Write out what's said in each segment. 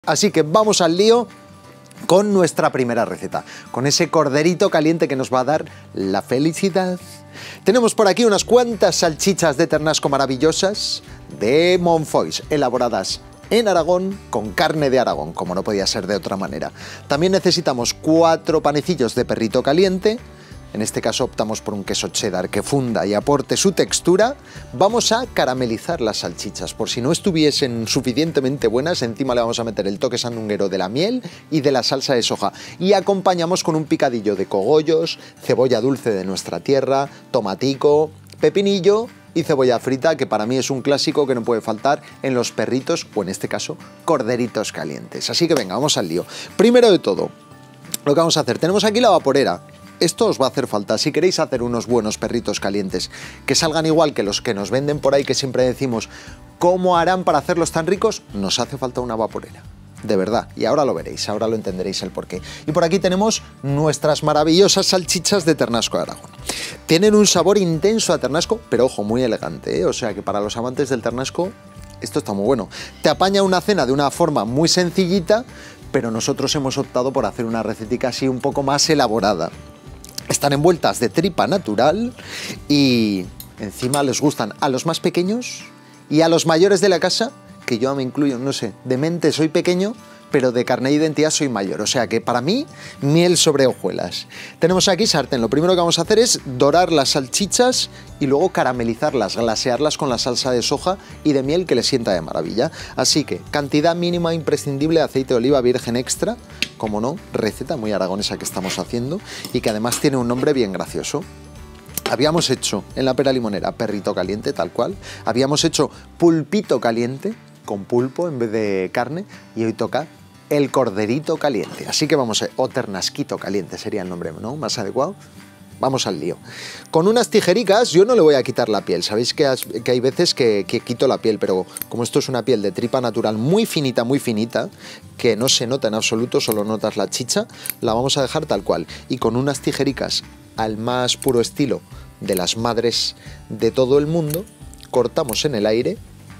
Así que vamos al lío con nuestra primera receta, con ese corderito caliente que nos va a dar la felicidad. Tenemos por aquí unas cuantas salchichas de ternasco maravillosas de Monfoix, elaboradas en Aragón con carne de Aragón, como no podía ser de otra manera. También necesitamos 4 panecillos de perrito caliente. En este caso optamos por un queso cheddar que funda y aporte su textura. Vamos a caramelizar las salchichas. Por si no estuviesen suficientemente buenas, encima le vamos a meter el toque sandunguero de la miel y de la salsa de soja. Y acompañamos con un picadillo de cogollos, cebolla dulce de nuestra tierra, tomatico, pepinillo y cebolla frita, que para mí es un clásico que no puede faltar en los perritos, o en este caso, corderitos calientes. Así que venga, vamos al lío. Primero de todo, lo que vamos a hacer, tenemos aquí la vaporera. Esto os va a hacer falta. Si queréis hacer unos buenos perritos calientes que salgan igual que los que nos venden por ahí, que siempre decimos, ¿cómo harán para hacerlos tan ricos? Nos hace falta una vaporera. De verdad. Y ahora lo veréis, ahora lo entenderéis el porqué. Y por aquí tenemos nuestras maravillosas salchichas de ternasco de Aragón. Tienen un sabor intenso a ternasco, pero ojo, muy elegante, ¿eh? O sea que para los amantes del ternasco, esto está muy bueno. Te apaña una cena de una forma muy sencillita, pero nosotros hemos optado por hacer una recetica así un poco más elaborada. Están envueltas de tripa natural y encima les gustan a los más pequeños y a los mayores de la casa, que yo me incluyo, no sé, de mente soy pequeño, pero de carné de identidad soy mayor. O sea que para mí, miel sobre hojuelas. Tenemos aquí sartén. Lo primero que vamos a hacer es dorar las salchichas y luego caramelizarlas, glasearlas con la salsa de soja y de miel que les sienta de maravilla. Así que cantidad mínima imprescindible de aceite de oliva virgen extra, como no, receta muy aragonesa que estamos haciendo y que además tiene un nombre bien gracioso. Habíamos hecho en la pera limonera perrito caliente, tal cual. Habíamos hecho pulpito caliente, con pulpo en vez de carne, y hoy toca el corderito caliente. Así que vamos a... o ternasquito caliente sería el nombre, ¿no? Más adecuado. Vamos al lío. Con unas tijericas yo no le voy a quitar la piel. Sabéis que hay veces que quito la piel, pero como esto es una piel de tripa natural muy finita, que no se nota en absoluto, solo notas la chicha, la vamos a dejar tal cual. Y con unas tijericas al más puro estilo de las madres de todo el mundo, cortamos en el aire.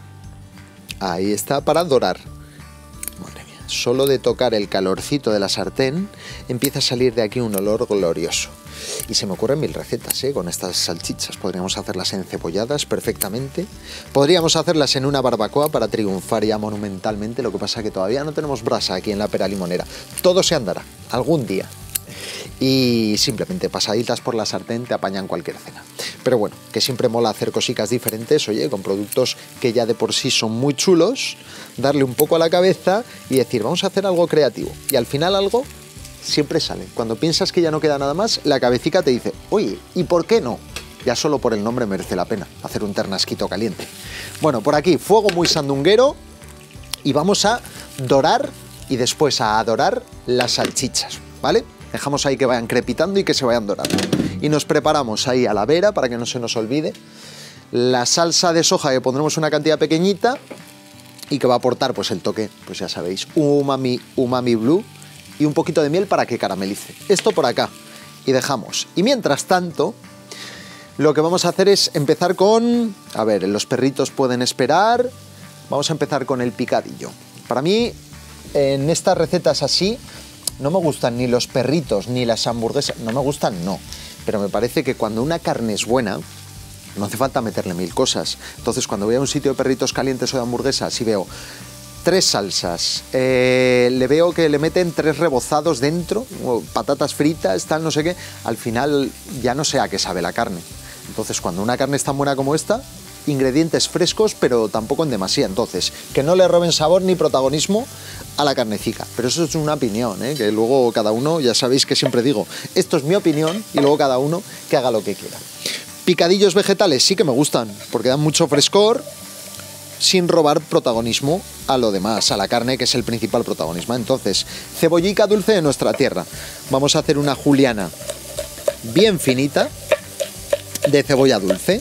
Ahí está, para dorar. Madre mía, solo de tocar el calorcito de la sartén empieza a salir de aquí un olor glorioso. Y se me ocurren mil recetas, con estas salchichas. Podríamos hacerlas encebolladas perfectamente. Podríamos hacerlas en una barbacoa para triunfar ya monumentalmente. Lo que pasa es que todavía no tenemos brasa aquí en la pera limonera. Todo se andará, algún día. Y simplemente pasaditas por la sartén te apañan cualquier cena. Pero bueno, que siempre mola hacer cositas diferentes, oye, con productos que ya de por sí son muy chulos, darle un poco a la cabeza y decir, vamos a hacer algo creativo. Y al final algo siempre sale. Cuando piensas que ya no queda nada más, la cabecita te dice, oye, ¿y por qué no? Ya solo por el nombre merece la pena hacer un ternasquito caliente. Bueno, por aquí, fuego muy sandunguero y vamos a dorar y después a adorar las salchichas, ¿vale? Dejamos ahí que vayan crepitando y que se vayan dorando. Y nos preparamos ahí a la vera, para que no se nos olvide, la salsa de soja, que pondremos una cantidad pequeñita y que va a aportar pues el toque, pues ya sabéis, umami blue y un poquito de miel para que caramelice. Esto por acá. Y dejamos. Y mientras tanto, lo que vamos a hacer es empezar con... A ver, los perritos pueden esperar. Vamos a empezar con el picadillo. Para mí, en estas recetas así, no me gustan ni los perritos ni las hamburguesas. No me gustan, no. Pero me parece que cuando una carne es buena, no hace falta meterle mil cosas. Entonces, cuando voy a un sitio de perritos calientes o de hamburguesas y veo 3 salsas, le veo que le meten 3 rebozados dentro, patatas fritas, tal, no sé qué, al final ya no sé a qué sabe la carne. Entonces, cuando una carne es tan buena como esta, ingredientes frescos, pero tampoco en demasía. Entonces, que no le roben sabor ni protagonismo a la carnecica. Pero eso es una opinión, que luego cada uno, ya sabéis que siempre digo, esto es mi opinión y luego cada uno que haga lo que quiera. Picadillos vegetales sí que me gustan, porque dan mucho frescor, sin robar protagonismo a lo demás, a la carne, que es el principal protagonismo. Entonces, cebollica dulce de nuestra tierra. Vamos a hacer una juliana bien finita de cebolla dulce.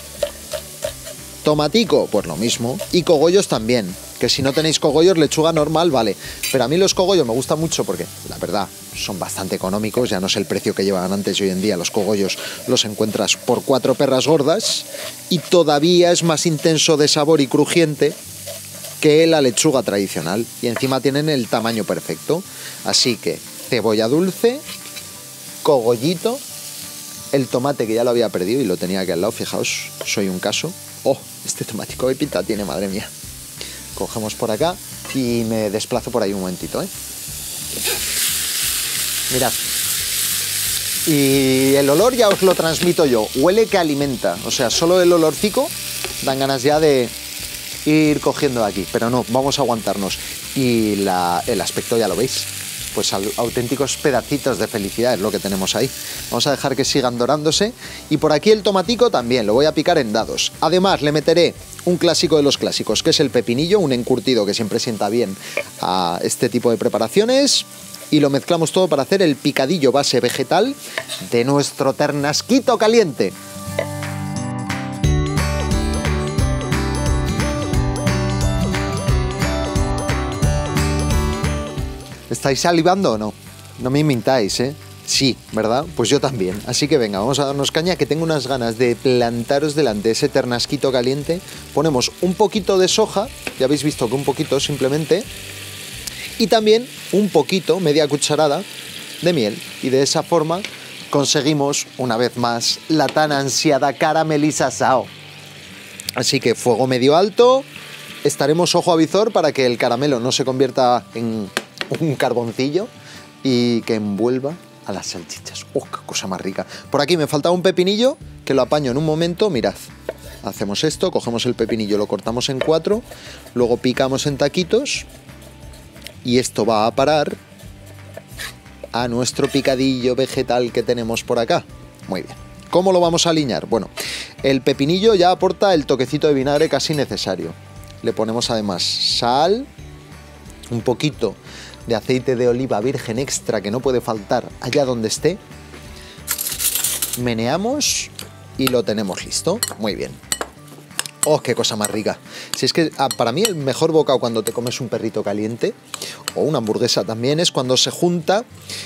Tomatico, pues lo mismo. Y cogollos también, que si no tenéis cogollos, lechuga normal, vale. Pero a mí los cogollos me gustan mucho porque, la verdad, son bastante económicos. Ya no sé el precio que llevaban antes y hoy en día los cogollos los encuentras por 4 perras gordas. Y todavía es más intenso de sabor y crujiente que la lechuga tradicional. Y encima tienen el tamaño perfecto. Así que cebolla dulce, cogollito, el tomate que ya lo había perdido y lo tenía aquí al lado, fijaos, soy un caso. ¡Oh! Este tomatico de pinta tiene, madre mía. Cogemos por acá y me desplazo por ahí un momentito, ¿eh? Mirad. Y el olor ya os lo transmito yo, huele que alimenta, o sea, solo el olorcico dan ganas ya de ir cogiendo de aquí, pero no, vamos a aguantarnos. Y el aspecto ya lo veis, pues auténticos pedacitos de felicidad es lo que tenemos ahí. Vamos a dejar que sigan dorándose y por aquí el tomatico también, lo voy a picar en dados. Además le meteré un clásico de los clásicos, que es el pepinillo, un encurtido que siempre sienta bien a este tipo de preparaciones. Y lo mezclamos todo para hacer el picadillo base vegetal de nuestro ternasquito caliente. ¿Estáis salivando o no? No me mintáis, ¿eh? Sí, ¿verdad? Pues yo también. Así que venga, vamos a darnos caña, que tengo unas ganas de plantaros delante ese ternasquito caliente. Ponemos un poquito de soja, ya habéis visto que un poquito simplemente, y también un poquito, media cucharada, de miel. Y de esa forma conseguimos, una vez más, la tan ansiada caramelizasao. Así que fuego medio alto, estaremos ojo a visor para que el caramelo no se convierta en un carboncillo y que envuelva a las salchichas. ¡Oh, qué cosa más rica! Por aquí me falta un pepinillo, que lo apaño en un momento, mirad. Hacemos esto, cogemos el pepinillo, lo cortamos en 4, luego picamos en taquitos. Y esto va a parar a nuestro picadillo vegetal que tenemos por acá. Muy bien. ¿Cómo lo vamos a aliñar? Bueno, el pepinillo ya aporta el toquecito de vinagre casi necesario. Le ponemos además sal, un poquito de aceite de oliva virgen extra que no puede faltar allá donde esté. Meneamos y lo tenemos listo. Muy bien. ¡Oh, qué cosa más rica! Si es que para mí el mejor bocado cuando te comes un perrito caliente, o una hamburguesa también, es cuando se junta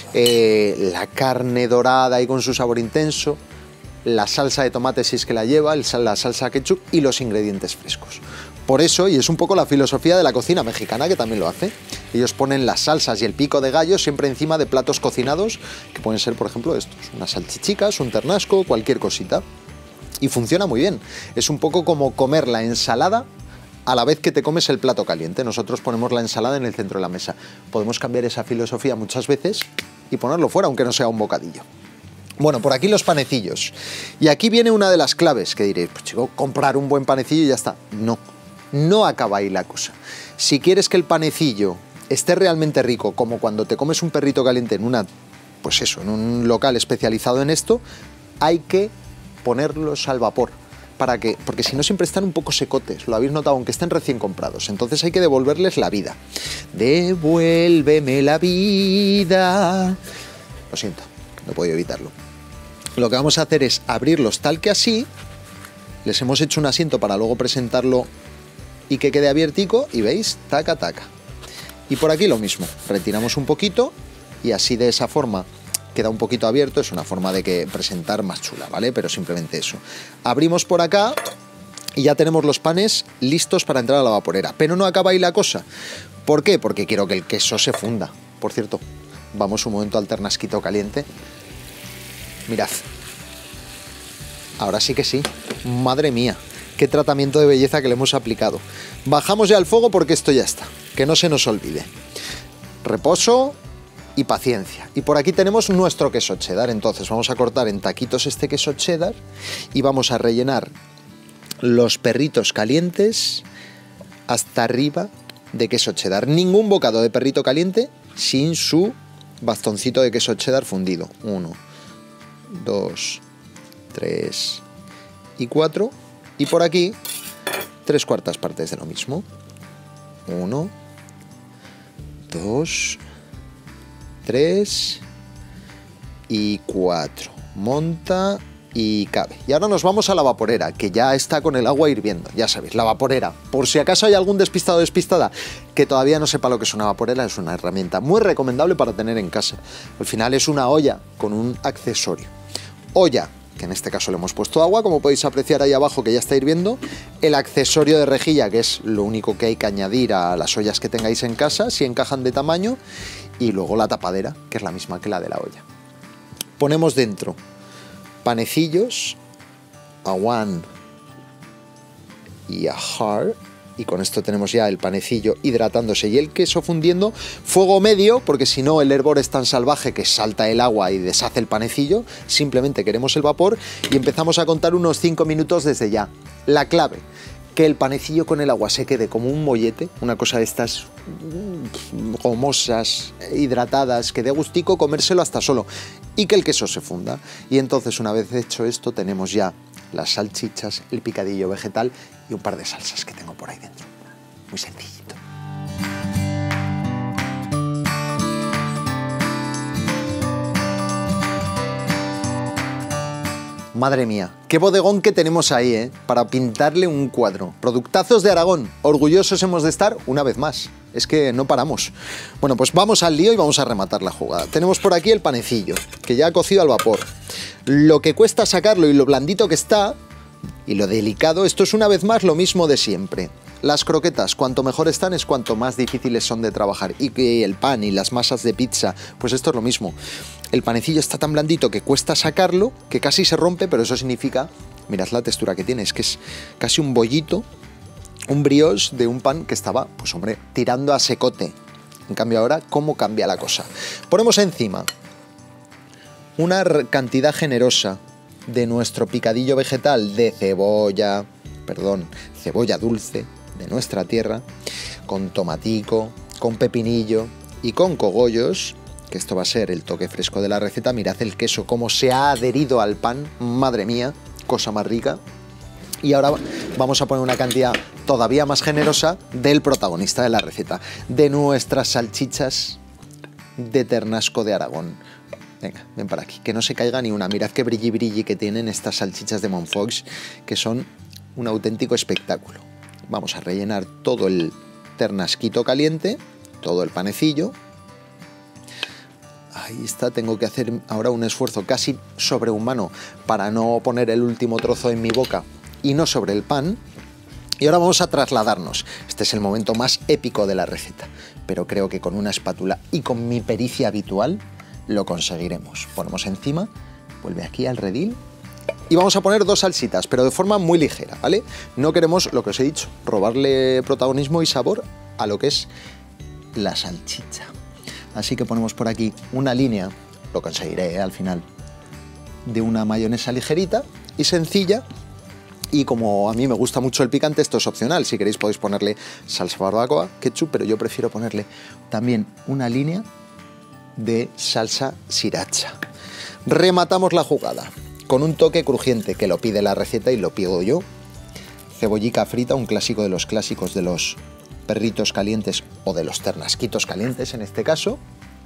la carne dorada y con su sabor intenso, la salsa de tomate si es que la lleva, la salsa ketchup y los ingredientes frescos. Por eso, y es un poco la filosofía de la cocina mexicana que también lo hace, ellos ponen las salsas y el pico de gallo siempre encima de platos cocinados, que pueden ser, por ejemplo, estos, unas salchichicas, un ternasco, cualquier cosita. Y funciona muy bien. Es un poco como comer la ensalada a la vez que te comes el plato caliente. Nosotros ponemos la ensalada en el centro de la mesa. Podemos cambiar esa filosofía muchas veces y ponerlo fuera, aunque no sea un bocadillo. Bueno, por aquí los panecillos. Y aquí viene una de las claves, que diréis, pues chico, comprar un buen panecillo y ya está. No, no acaba ahí la cosa. Si quieres que el panecillo esté realmente rico, como cuando te comes un perrito caliente en pues eso, en un local especializado en esto, hay que ponerlos al vapor. ¿Para qué? Porque si no siempre están un poco secotes, lo habéis notado, aunque estén recién comprados. Entonces hay que devolverles la vida. Devuélveme la vida. Lo siento, no he podido evitarlo. Lo que vamos a hacer es abrirlos tal que así. Les hemos hecho un asiento para luego presentarlo y que quede abiertico. Y veis, taca, taca. Y por aquí lo mismo. Retiramos un poquito y así de esa forma queda un poquito abierto, es una forma de que presentar más chula, ¿vale? Pero simplemente eso. Abrimos por acá y ya tenemos los panes listos para entrar a la vaporera. Pero no acaba ahí la cosa. ¿Por qué? Porque quiero que el queso se funda. Por cierto, vamos un momento al ternasquito caliente. Mirad. Ahora sí que sí. Madre mía, qué tratamiento de belleza que le hemos aplicado. Bajamos ya el fuego porque esto ya está. Que no se nos olvide. Reposo y paciencia. Y por aquí tenemos nuestro queso cheddar. Entonces vamos a cortar en taquitos este queso cheddar y vamos a rellenar los perritos calientes hasta arriba de queso cheddar. Ningún bocado de perrito caliente sin su bastoncito de queso cheddar fundido. 1, 2, 3 y 4. Y por aquí 3/4 partes de lo mismo. 1, 2, 3 y 4. Monta y cabe. Y ahora nos vamos a la vaporera, que ya está con el agua hirviendo. Ya sabéis, la vaporera. Por si acaso hay algún despistado o despistada que todavía no sepa lo que es una vaporera, es una herramienta muy recomendable para tener en casa. Al final es una olla con un accesorio. Olla que en este caso le hemos puesto agua, como podéis apreciar ahí abajo que ya está hirviendo, el accesorio de rejilla, que es lo único que hay que añadir a las ollas que tengáis en casa, si encajan de tamaño, y luego la tapadera, que es la misma que la de la olla. Ponemos dentro panecillos, a one y a hard, y con esto tenemos ya el panecillo hidratándose y el queso fundiendo. Fuego medio, porque si no el hervor es tan salvaje que salta el agua y deshace el panecillo. Simplemente queremos el vapor y empezamos a contar unos 5 minutos desde ya. La clave, que el panecillo con el agua se quede como un mollete, una cosa de estas gomosas, hidratadas, que dé gustico comérselo hasta solo, y que el queso se funda. Y entonces, una vez hecho esto, tenemos ya las salchichas, el picadillo vegetal y un par de salsas que tengo por ahí dentro. Muy sencillito. Madre mía, qué bodegón que tenemos ahí, ¿eh? Para pintarle un cuadro. Productazos de Aragón, orgullosos hemos de estar una vez más. Es que no paramos. Bueno, pues vamos al lío y vamos a rematar la jugada. Tenemos por aquí el panecillo, que ya ha cocido al vapor. Lo que cuesta sacarlo y lo blandito que está, y lo delicado, esto es una vez más lo mismo de siempre. Las croquetas, cuanto mejor están, es cuanto más difíciles son de trabajar. Y que el pan y las masas de pizza, pues esto es lo mismo. El panecillo está tan blandito que cuesta sacarlo, que casi se rompe, pero eso significa, mirad la textura que tiene, es que es casi un bollito, un brioche de un pan que estaba, pues hombre, tirando a secote. En cambio ahora, ¿cómo cambia la cosa? Ponemos encima una cantidad generosa de nuestro picadillo vegetal de cebolla, cebolla dulce de nuestra tierra, con tomatico, con pepinillo y con cogollos, que esto va a ser el toque fresco de la receta. Mirad el queso cómo se ha adherido al pan, madre mía, cosa más rica. Y ahora vamos a poner una cantidad todavía más generosa del protagonista de la receta, de nuestras salchichas de ternasco de Aragón. Venga, ven para aquí, que no se caiga ni una. Mirad qué brilli brilli que tienen estas salchichas de Montfoix, que son un auténtico espectáculo. Vamos a rellenar todo el ternasquito caliente, todo el panecillo. Ahí está, tengo que hacer ahora un esfuerzo casi sobrehumano para no poner el último trozo en mi boca y no sobre el pan. Y ahora vamos a trasladarnos. Este es el momento más épico de la receta, pero creo que con una espátula y con mi pericia habitual lo conseguiremos. Ponemos encima, vuelve aquí al redil, y vamos a poner 2 salsitas, pero de forma muy ligera, ¿vale? No queremos, lo que os he dicho, robarle protagonismo y sabor a lo que es la salchicha. Así que ponemos por aquí una línea, lo conseguiré al final, de una mayonesa ligerita y sencilla. Y como a mí me gusta mucho el picante, esto es opcional. Si queréis podéis ponerle salsa barbacoa, ketchup, pero yo prefiero ponerle también una línea de salsa sriracha. Rematamos la jugada con un toque crujiente que lo pide la receta y lo pido yo. Cebollica frita, un clásico de los clásicos de los perritos calientes o de los ternasquitos calientes en este caso.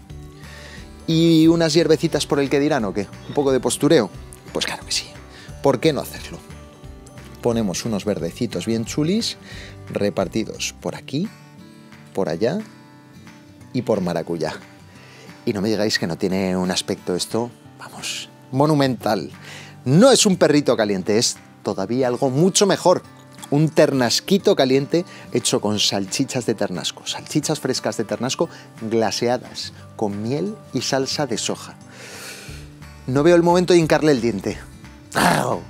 Y unas hierbecitas por el que dirán, ¿o qué? ¿Un poco de postureo? Pues claro que sí. ¿Por qué no hacerlo? Ponemos unos verdecitos bien chulis repartidos por aquí, por allá y por maracuyá. Y no me digáis que no tiene un aspecto esto, vamos, monumental. No es un perrito caliente, es todavía algo mucho mejor. Un ternasquito caliente hecho con salchichas de ternasco, salchichas frescas de ternasco glaseadas con miel y salsa de soja. No veo el momento de hincarle el diente. ¡Au!